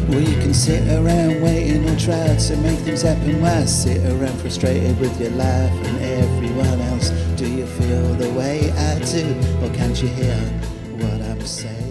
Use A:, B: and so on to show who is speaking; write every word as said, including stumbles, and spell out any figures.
A: Well, you can sit around waiting or try to make things happen. Why sit around frustrated with your life and everyone else? Do you feel the way I do, or can't you hear what I'm saying?